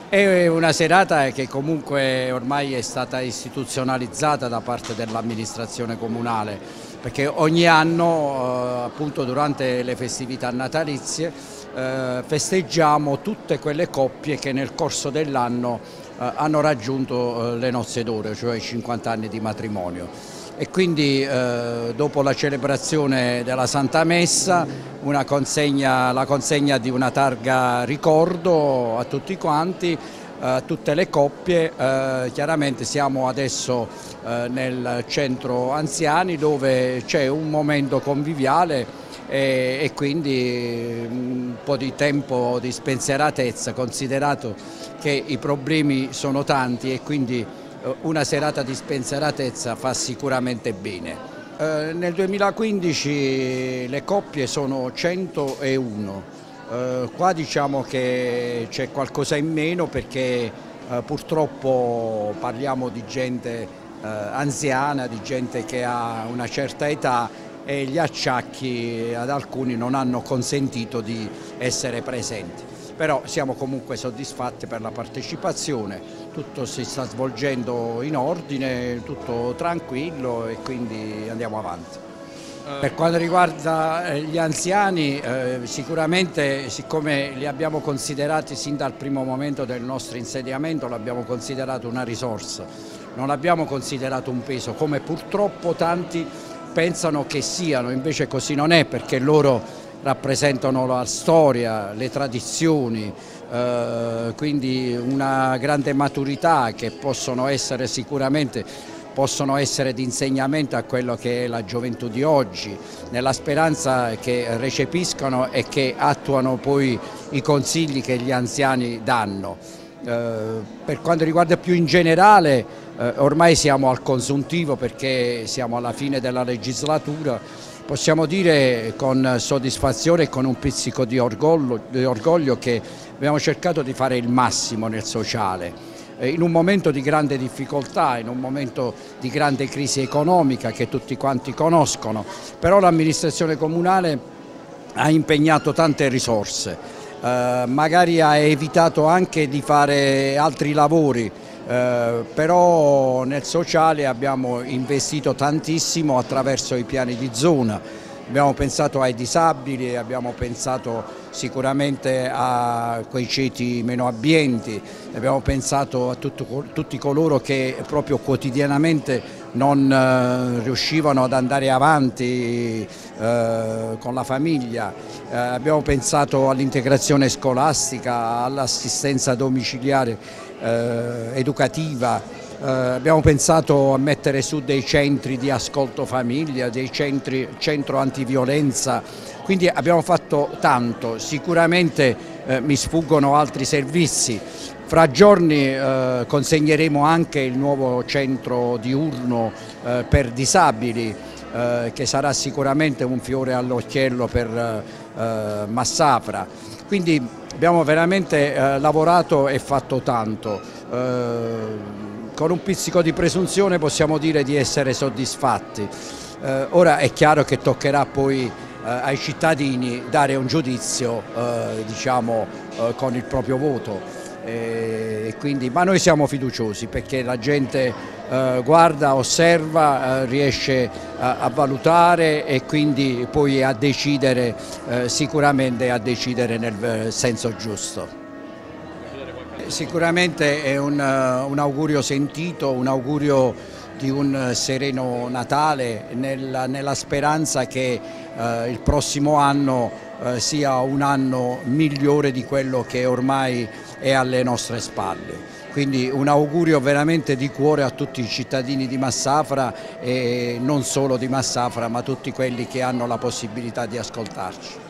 È una serata che comunque ormai è stata istituzionalizzata da parte dell'amministrazione comunale, perché ogni anno, appunto durante le festività natalizie, festeggiamo tutte quelle coppie che nel corso dell'anno hanno raggiunto le nozze d'oro, cioè i 50 anni di matrimonio. E quindi dopo la celebrazione della Santa Messa, la consegna di una targa ricordo a tutti quanti, a tutte le coppie. Chiaramente siamo adesso nel centro anziani, dove c'è un momento conviviale e quindi un po' di tempo di spensieratezza, considerato che i problemi sono tanti e quindi una serata di spensieratezza fa sicuramente bene. Nel 2015 le coppie sono 101, qua diciamo che c'è qualcosa in meno perché purtroppo parliamo di gente anziana, di gente che ha una certa età e gli acciacchi ad alcuni non hanno consentito di essere presenti. Però siamo comunque soddisfatti per la partecipazione, tutto si sta svolgendo in ordine, tutto tranquillo e quindi andiamo avanti. Per quanto riguarda gli anziani, sicuramente siccome li abbiamo considerati sin dal primo momento del nostro insediamento, l'abbiamo considerato una risorsa, non l'abbiamo considerato un peso, come purtroppo tanti pensano che siano, invece così non è, perché loro rappresentano la storia, le tradizioni, quindi una grande maturità che possono essere sicuramente di insegnamento a quello che è la gioventù di oggi, nella speranza che recepiscano e che attuano poi i consigli che gli anziani danno. Per quanto riguarda più in generale, ormai siamo al consuntivo perché siamo alla fine della legislatura. Possiamo dire con soddisfazione e con un pizzico di orgoglio che abbiamo cercato di fare il massimo nel sociale. In un momento di grande difficoltà, in un momento di grande crisi economica che tutti quanti conoscono, però l'amministrazione comunale ha impegnato tante risorse, magari ha evitato anche di fare altri lavori, però nel sociale abbiamo investito tantissimo attraverso i piani di zona, abbiamo pensato ai disabili, abbiamo pensato sicuramente a quei ceti meno abbienti, abbiamo pensato a tutti coloro che proprio quotidianamente non riuscivano ad andare avanti con la famiglia, abbiamo pensato all'integrazione scolastica, all'assistenza domiciliare educativa, abbiamo pensato a mettere su dei centri di ascolto famiglia, dei centro antiviolenza, quindi abbiamo fatto tanto. Sicuramente mi sfuggono altri servizi. Fra giorni consegneremo anche il nuovo centro diurno per disabili, che sarà sicuramente un fiore all'occhiello per Massafra. Quindi abbiamo veramente lavorato e fatto tanto. Con un pizzico di presunzione possiamo dire di essere soddisfatti. Ora è chiaro che toccherà poi ai cittadini dare un giudizio diciamo, con il proprio voto. Ma noi siamo fiduciosi perché la gente guarda, osserva, riesce a valutare e quindi poi a decidere, sicuramente a decidere nel senso giusto. Sicuramente è un augurio sentito, un augurio di un sereno Natale nella speranza che il prossimo anno sia un anno migliore di quello che ormai è alle nostre spalle. Quindi un augurio veramente di cuore a tutti i cittadini di Massafra e non solo di Massafra, ma tutti quelli che hanno la possibilità di ascoltarci.